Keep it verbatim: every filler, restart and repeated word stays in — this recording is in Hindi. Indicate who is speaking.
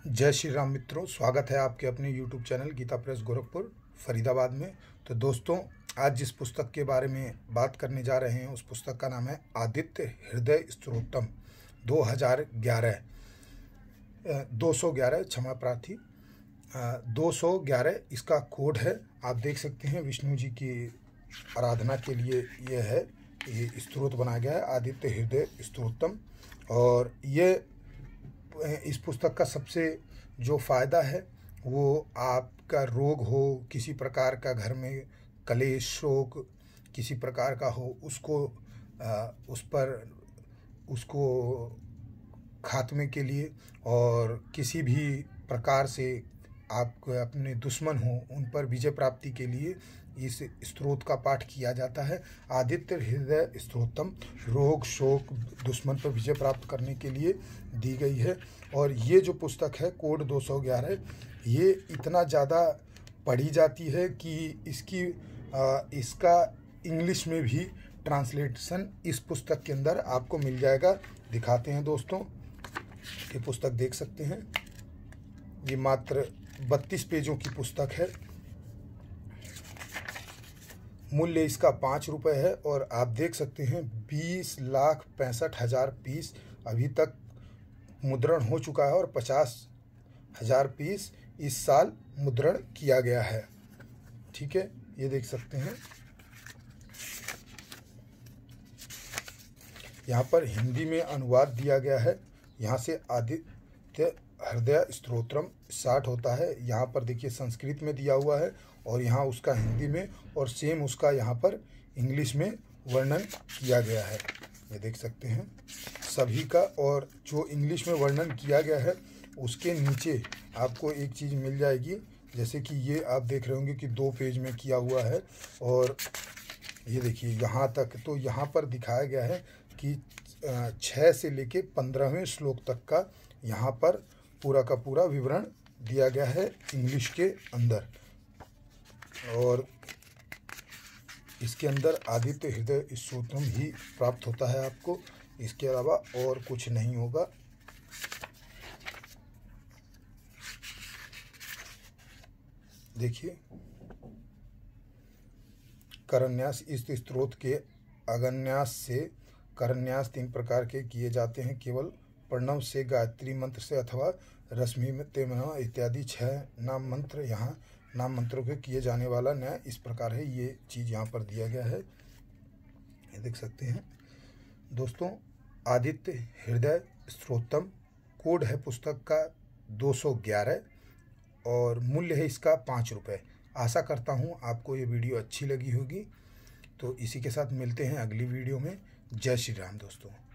Speaker 1: जय श्री राम मित्रों, स्वागत है आपके अपने YouTube channel Gita press Gorakhpur Faridabad में। तो दोस्तों, आज जिस पुस्तक के बारे में बात करने जा रहे हैं उस पुस्तक का नाम है आदित्य हृदय स्तोत्रम दो हज़ार ग्यारह दो सौ ग्यारह क्षमा प्रार्थी दो सौ ग्यारह इसका कोड है। आप देख सकते हैं विष्णु जी की आराधना के लिए ये है, ये स्तोत्र बनाया गया है आदित्य हृदय स्तोत्रम। और ये इस पुस्तक का सबसे जो फ़ायदा है वो आपका रोग हो, किसी प्रकार का घर में कलेश शोक किसी प्रकार का हो, उसको आ, उस पर उसको खात्मे के लिए, और किसी भी प्रकार से आप अपने दुश्मन हो उन पर विजय प्राप्ति के लिए इस स्तोत्र का पाठ किया जाता है। आदित्य हृदय स्तोत्रम रोग शोक दुश्मन पर विजय प्राप्त करने के लिए दी गई है। और ये जो पुस्तक है कोड दो सौ ग्यारह, ये इतना ज़्यादा पढ़ी जाती है कि इसकी आ, इसका इंग्लिश में भी ट्रांसलेशन इस पुस्तक के अंदर आपको मिल जाएगा। दिखाते हैं दोस्तों, ये पुस्तक देख सकते हैं, ये मात्र बत्तीस पेजों की पुस्तक है। मूल्य इसका पाँच रुपये है और आप देख सकते हैं बीस लाख पैंसठ हज़ार पीस अभी तक मुद्रण हो चुका है और पचास हज़ार पीस इस साल मुद्रण किया गया है। ठीक है, ये देख सकते हैं। यहाँ पर हिंदी में अनुवाद दिया गया है। यहाँ से आदित्य हृदय स्तोत्रम साठ होता है, यहाँ पर देखिए संस्कृत में दिया हुआ है और यहाँ उसका हिंदी में, और सेम उसका यहाँ पर इंग्लिश में वर्णन किया गया है। ये देख सकते हैं सभी का। और जो इंग्लिश में वर्णन किया गया है उसके नीचे आपको एक चीज़ मिल जाएगी, जैसे कि ये आप देख रहे होंगे कि दो पेज में किया हुआ है। और ये देखिए यहाँ तक, तो यहाँ पर दिखाया गया है कि छः से लेके पंद्रहवें श्लोक तक का यहाँ पर पूरा का पूरा विवरण दिया गया है इंग्लिश के अंदर। और इसके अंदर आदित्य हृदय स्तोत्रम ही प्राप्त होता है आपको, इसके अलावा और कुछ नहीं होगा। देखिए करन्यास, इस स्तोत्र के अगन्यास से करन्यास तीन प्रकार के किए जाते हैं, केवल प्रणव से, गायत्री मंत्र से अथवा रश्मि तेमना इत्यादि छह नाम मंत्र, यहाँ नाम मंत्रों के किए जाने वाला न्याय इस प्रकार है। ये चीज़ यहाँ पर दिया गया है, ये देख सकते हैं दोस्तों। आदित्य हृदय स्तोत्रम कोड है पुस्तक का दो सौ ग्यारह और मूल्य है इसका पाँच रुपये। आशा करता हूँ आपको ये वीडियो अच्छी लगी होगी। तो इसी के साथ मिलते हैं अगली वीडियो में। जय श्री राम दोस्तों।